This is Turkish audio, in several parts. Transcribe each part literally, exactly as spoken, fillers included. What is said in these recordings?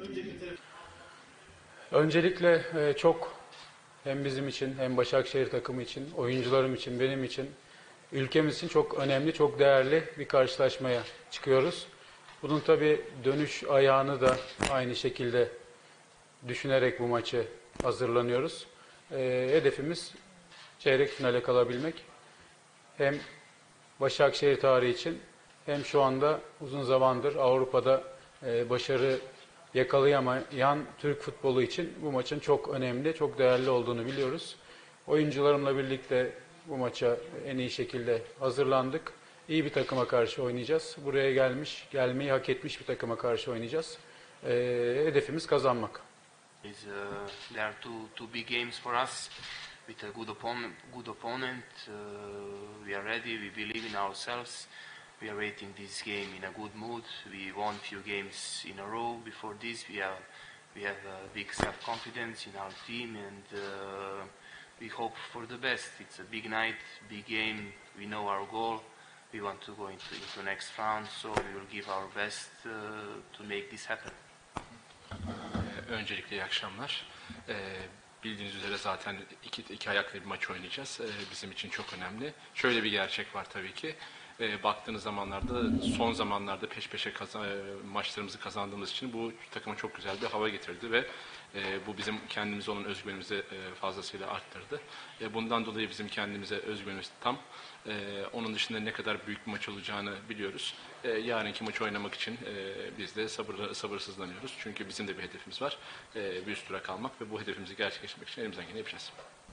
Öncelikle e, çok hem bizim için hem Başakşehir takımı için, oyuncularım için, benim için, ülkemiz için çok önemli, çok değerli bir karşılaşmaya çıkıyoruz. Bunun tabii dönüş ayağını da aynı şekilde düşünerek bu maçı hazırlanıyoruz. E, hedefimiz çeyrek finale kalabilmek. Hem Başakşehir tarihi için hem şu anda uzun zamandır Avrupa'da e, başarı yakalayamayan Türk futbolu için bu maçın çok önemli, çok değerli olduğunu biliyoruz. Oyuncularımla birlikte bu maça en iyi şekilde hazırlandık. İyi bir takıma karşı oynayacağız. Buraya gelmiş, gelmeyi hak etmiş bir takıma karşı oynayacağız. E, hedefimiz kazanmak. Is, uh, there are two, two big games for us with a good opponent. Good opponent. Uh, we are ready. We believe in ourselves. We are waiting this game in a good mood. We won few games in a row. Before this, we have we have a big self-confidence in our team, and uh, we hope for the best. It's a big night, big game. We know our goal. We want to go into into next round, so we will give our best uh, to make this happen. Öncelikle iyi akşamlar. Ee, bildiğiniz üzere zaten iki, iki ayaklı bir maç oynayacağız. Ee, bizim için çok önemli. Şöyle bir gerçek var tabii ki. Ee, baktığınız zamanlarda, son zamanlarda peş peşe kazan, maçlarımızı kazandığımız için bu takıma çok güzel bir hava getirdi ve e, bu bizim kendimize olan özgüvenimizi e, fazlasıyla arttırdı. E, bundan dolayı bizim kendimize özgüvenimiz tam. E, onun dışında ne kadar büyük bir maç olacağını biliyoruz. E, yarınki maçı oynamak için e, biz de sabır, sabırsızlanıyoruz. Çünkü bizim de bir hedefimiz var. E, bir üst tura kalmak ve bu hedefimizi gerçekleştirmek için elimizden geleni yapacağız.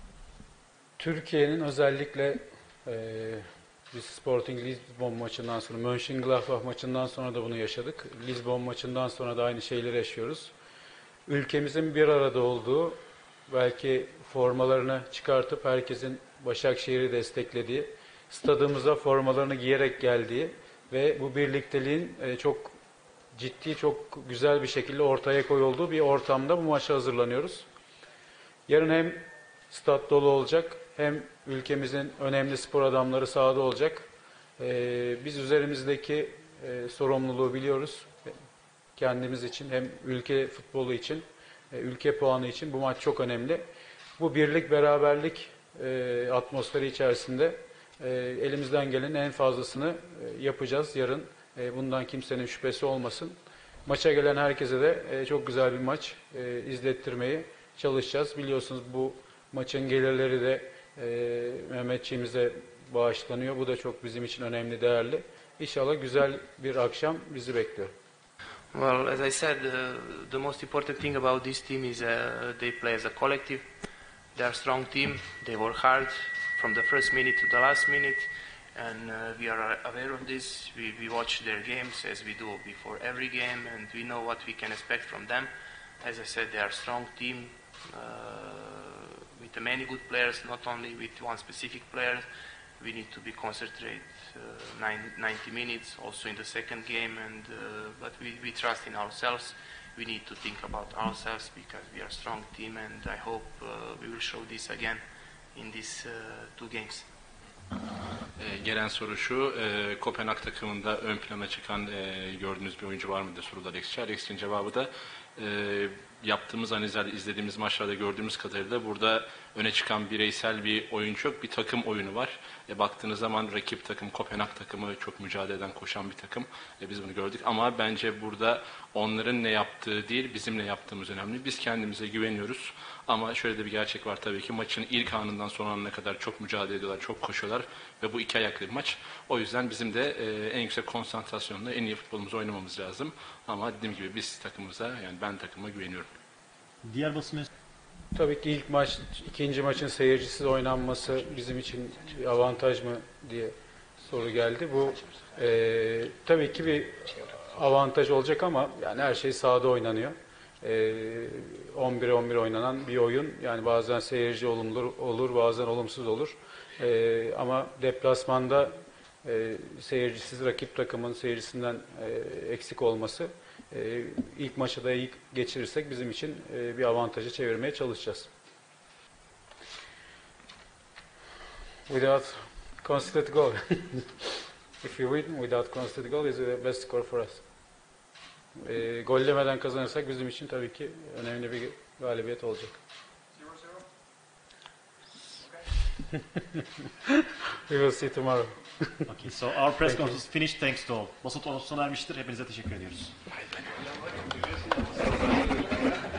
Türkiye'nin özellikle e, biz Sporting Lisbon maçından sonra, Mönchengladbach maçından sonra da bunu yaşadık. Lisbon maçından sonra da aynı şeyleri yaşıyoruz. Ülkemizin bir arada olduğu, belki formalarını çıkartıp herkesin Başakşehir'i desteklediği, stadımıza formalarını giyerek geldiği ve bu birlikteliğin çok ciddi, çok güzel bir şekilde ortaya koyulduğu bir ortamda bu maça hazırlanıyoruz. Yarın hem stat dolu olacak, hem ülkemizin önemli spor adamları sahada olacak. Ee, biz üzerimizdeki e, sorumluluğu biliyoruz. Kendimiz için hem ülke futbolu için, e, ülke puanı için bu maç çok önemli. Bu birlik, beraberlik e, atmosferi içerisinde e, elimizden gelenin en fazlasını e, yapacağız yarın. E, bundan kimsenin şüphesi olmasın. Maça gelen herkese de e, çok güzel bir maç e, izlettirmeyi çalışacağız. Biliyorsunuz bu maçın gelirleri de e, Mehmetçiğimize bağışlanıyor. Bu da çok bizim için önemli, değerli. İnşallah güzel bir akşam bizi bekliyor. Well, as I said, uh, the most important thing about this team is uh, they play as a collective. They are a strong team. They work hard from the first minute to the last minute, and uh, we are aware of this. We, we watch their games as we do before every game, and we know what we can expect from them. As I said, they are a strong team uh, with many good players, not only with one specific player. We need to be concentrate uh, ninety minutes, also in the second game, and uh, but we, we trust in ourselves. We need to think about ourselves because we are a strong team, and I hope uh, we will show this again in these uh, two games. E, gelen soru şu, e, Kopenhag takımında ön plana çıkan e, gördüğünüz bir oyuncu var mıdır sorular Alex'e. Alex'in cevabı da e, yaptığımız analizlerde, izlediğimiz maçlarda gördüğümüz kadarıyla burada öne çıkan bireysel bir oyuncu yok, bir takım oyunu var. E, baktığınız zaman rakip takım, Kopenhag takımı çok mücadele eden, koşan bir takım. E, biz bunu gördük ama bence burada onların ne yaptığı değil, bizim ne yaptığımız önemli. Biz kendimize güveniyoruz ama şöyle de bir gerçek var tabii ki. Maçın ilk anından son anına kadar çok mücadele ediyorlar, çok koşuyorlar ve bu iki ayaklı bir maç. O yüzden bizim de e, en yüksek konsantrasyonla en iyi futbolumuzu oynamamız lazım. Ama dediğim gibi biz takımımıza, yani ben takıma güveniyorum. Diğer basın Tabii ki ilk maç, ikinci maçın seyircisiz oynanması bizim için bir avantaj mı diye soru geldi. Bu e, tabii ki bir avantaj olacak ama yani her şey sahada oynanıyor. E, on bire on bir oynanan bir oyun. Yani bazen seyirci olumlu olur, bazen olumsuz olur. E, ama deplasmanda e, seyircisiz rakip takımın seyircisinden e, eksik olması, e, ilk maçı da iyi geçirirsek bizim için e, bir avantajı çevirmeye çalışacağız. Without conceded goal. If you win without conceded goal is the best score for us. E, gollemeden kazanırsak bizim için tabii ki önemli bir galibiyet olacak. We will see tomorrow. Okay, so our press conference is finished. Thanks to all. Basın toplantısı sona ermiştir. Hepinize teşekkür ediyoruz.